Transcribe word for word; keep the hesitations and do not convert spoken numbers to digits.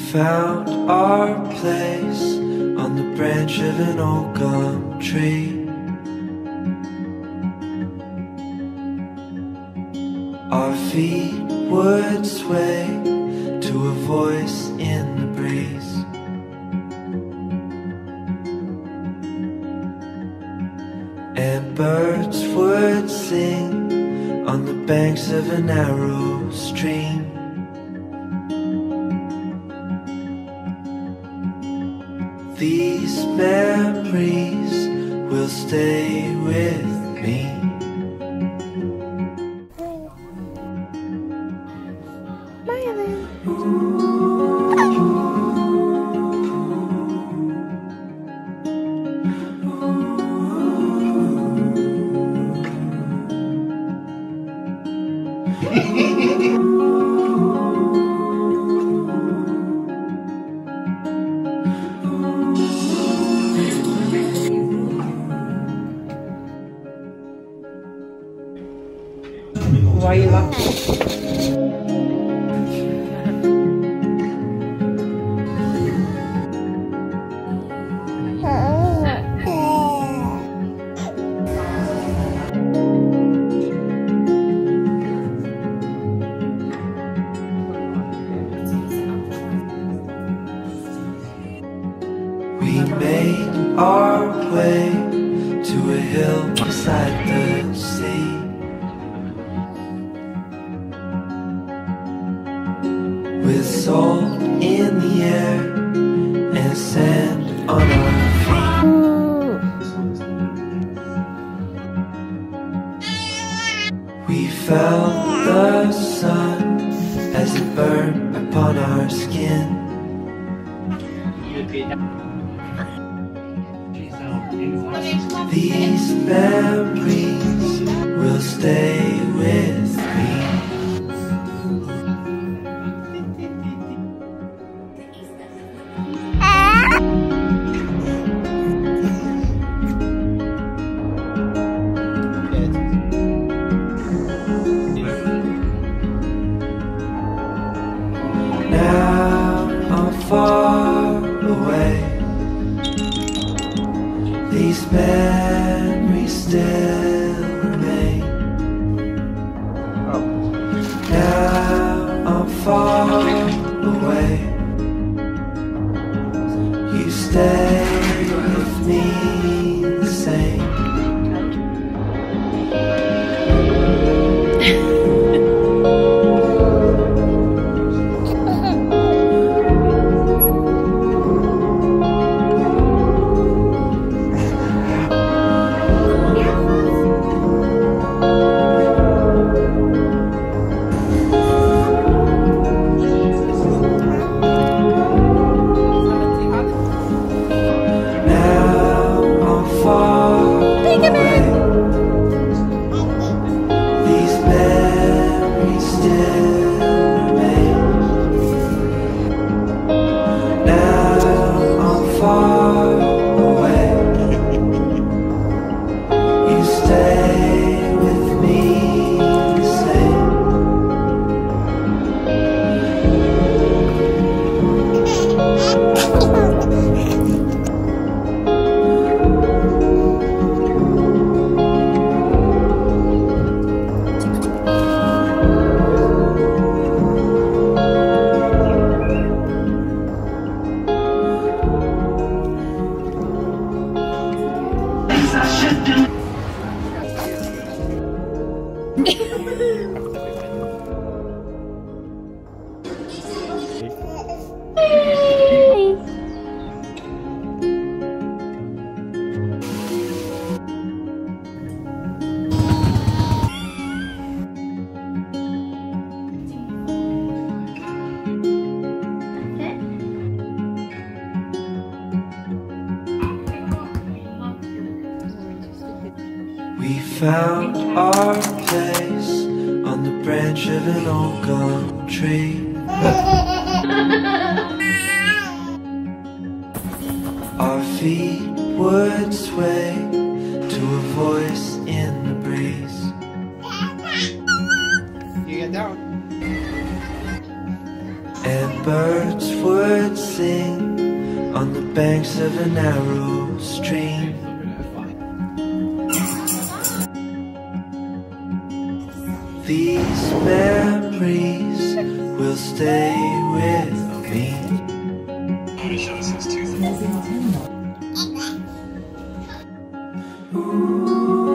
found our place on the branch of an old gum tree. Our feet would sway to a voice in the breeze. And birds would sing on the banks of a narrow stream. These memories will stay with me. Why are you laughing? We made our way to a hill beside the sea. With salt in the air and sand on our feet. We felt the sun as it burned upon our skin. These memories will stay with me. Now I'm far away. These memories still remain. Now I'm far away. You stay with me the same. We found our place on the branch of an old gum tree. Our feet would sway to a voice in the breeze. You get down. and birds would sing on the banks of a narrow stream. These memories will stay with me. Ooh.